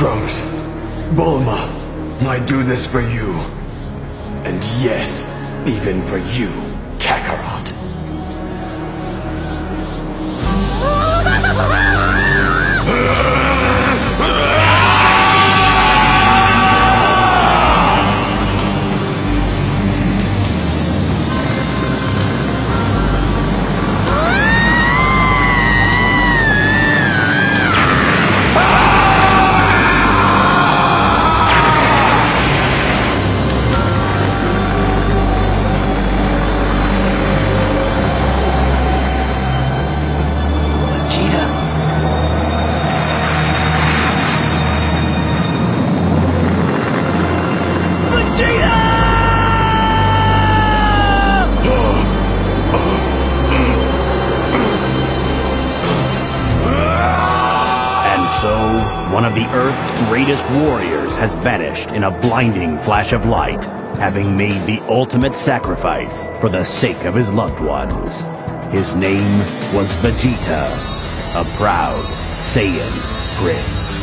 Trunks, Bulma, I do this for you. And yes, even for you, Kakarot. One of the Earth's greatest warriors has vanished in a blinding flash of light, having made the ultimate sacrifice for the sake of his loved ones. His name was Vegeta, a proud Saiyan prince.